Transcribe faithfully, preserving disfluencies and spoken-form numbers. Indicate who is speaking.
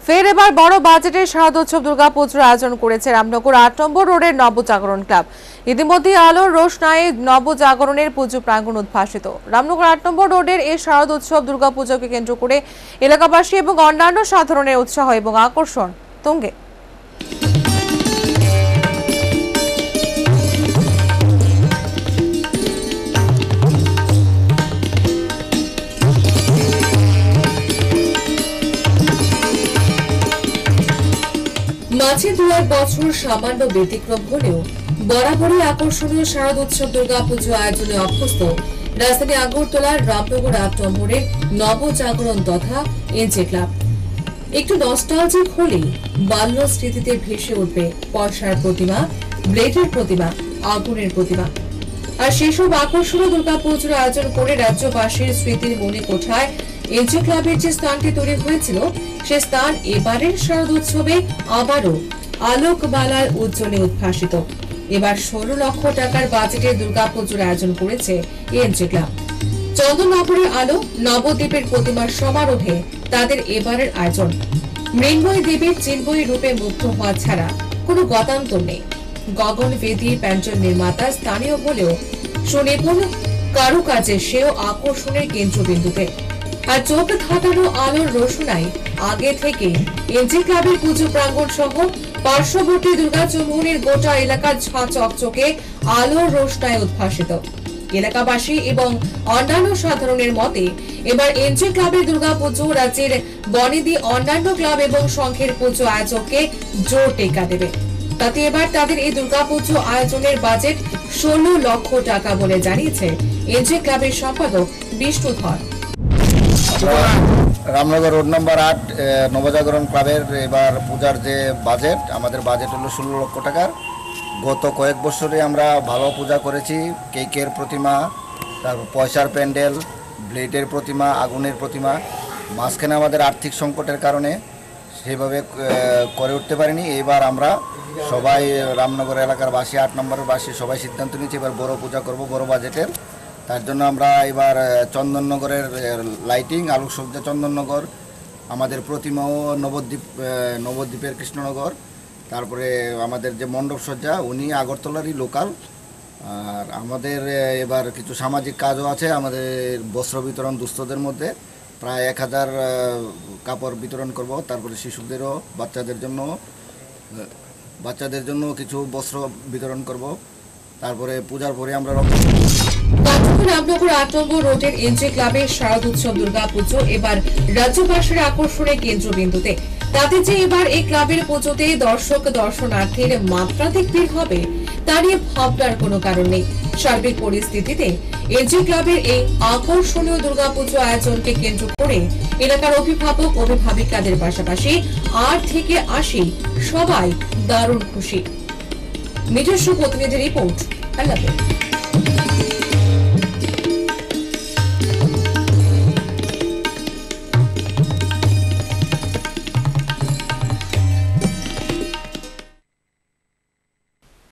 Speaker 1: ফের এবার বড় বাজেটের শারদোৎসব দুর্গাপুজোর আয়োজন করেছে রামনগর আট নম্বর রোডের নবজাগরণ ক্লাব। ইতিমধ্যে আলোর রোশনায়ে নবজাগরণের পুজো প্রাঙ্গণ উদ্ভাসিত। রামনগর আট নম্বর রোডের এই শারদোৎসব দুর্গাপুজোকে কেন্দ্র করে এলাকাবাসী এবং অন্যান্য সাধারণের উৎসাহ এবং আকর্ষণ তুঙ্গে। মাঝে দু এক বছর সামান্য ব্যতিক্রম হলেও বরাবরই আকর্ষণীয় শারদোৎসব দুর্গাপুজো আয়োজনে অভ্যস্ত রাজধানী আগরতলার রামনগর আট নম্বরের নবজাগরণ তথা এনজে ক্লাব। একটু নস্টালজিক হলেই বাল্য স্মৃতিতে ভেসে উঠবে পয়সার প্রতিমা, ব্লেডের প্রতিমা, আগুনের প্রতিমা। আর সেসব আকর্ষণীয় দুর্গাপুজোর আয়োজন করে রাজ্যবাসীর স্মৃতির মনে কোঠায় এনজে ক্লাবের যে স্থানটি তৈরি হয়েছিল সে স্থান এবারের শারদোৎসবে আবারও আলোকমালার উজ্জ্বলে উদ্ভাসিত। এবার ষোলো লক্ষ টাকার বাজেটের দুর্গাপুজোর আয়োজন করেছে এনজে ক্লাব। চন্দননগরের আলো নবদ্বীপের প্রতিমার সমারোহে তাদের এবারের আয়োজন। মৃন্ময় দেবীর চিন্ময়ী রূপে মুগ্ধ হওয়া ছাড়া কোনো গতান্তর নেই। গগন বেদী প্যান্ডেল নির্মাতা স্থানীয় হলেও সুনিপুণ কারুকাজে সেও আকর্ষণের কেন্দ্রবিন্দুতে। আর চোখ ধাঁধানো আলোর রোশনাই আগে থেকে এনজে ক্লাবের পুজো প্রাঙ্গণ সহ পার্শ্ববর্তী দুর্গা চৌমুহনীর গোটা এলাকা চকচকে আলোর রোশনায় উদ্ভাসিত। এলাকাবাসী এবং অন্যান্য সাধারণের মতে এবার এনজে ক্লাবের দুর্গাপুজো রাজ্যের বনেদি অন্যান্য ক্লাব এবং সংঘের পুজো আয়োজককে জোর টেক্কা দেবে। তাতে এবার তাদের এই দুর্গাপুজো আয়োজনের বাজেট ষোলো লক্ষ টাকা বলে জানিয়েছে এনজে ক্লাবের সম্পাদক বিষ্ণুধর।
Speaker 2: রামনগর রোড নম্বর আট নবজাগরণ ক্লাবের এবার পূজার যে বাজেট, আমাদের বাজেট হলো ষোলো লক্ষ টাকার। গত কয়েক বছরে আমরা ভালো পূজা করেছি। কেকের প্রতিমা, তারপর পয়সার প্যান্ডেল, ব্লেডের প্রতিমা, আগুনের প্রতিমা। মাঝখানে আমাদের আর্থিক সংকটের কারণে সেভাবে করে উঠতে পারিনি। এইবার আমরা সবাই রামনগর এলাকার বাসী, আট নম্বরের বাসী সবাই সিদ্ধান্ত নিয়েছি এবার বড় পূজা করব, বড় বাজেটের। তার জন্য আমরা এবার চন্দননগরের লাইটিং, আলোকসজ্জা চন্দননগর, আমাদের প্রতিমাও নবদ্বীপ নবদ্বীপের কৃষ্ণনগর, তারপরে আমাদের যে মণ্ডপ সজ্জা উনি আগরতলারই লোকাল। আর আমাদের এবার কিছু সামাজিক কাজও আছে। আমাদের বস্ত্র বিতরণ দুস্থদের মধ্যে প্রায় এক হাজার কাপড় বিতরণ করব। তারপরে শিশুদেরও, বাচ্চাদের জন্য বাচ্চাদের জন্য কিছু বস্ত্র বিতরণ করব। তারপরে পূজার পরে আমরা
Speaker 1: রামনগর আট নম্বর রোডের এনজে ক্লাবের শারদোৎসব দুর্গাপুজো এবার রাজ্যবাসীর আকর্ষণের কেন্দ্রবিন্দুতে। তাতে যে এবার এই ক্লাবের পুজোতে দর্শক দর্শনার্থীর মাত্রাধিক ভিড় হবে তা নিয়ে ভাবনার কোনো কারণ নেই। সার্বিক পরিস্থিতিতে এনজে ক্লাবের এই আকর্ষণীয় দুর্গাপুজো আয়োজনকে কেন্দ্র করে এলাকার অভিভাবক অভিভাবিকাদের পাশাপাশি আট থেকে আশি সবাই দারুণ খুশি। নিজস্ব প্রতিনিধি রিপোর্ট। আল্লাহ।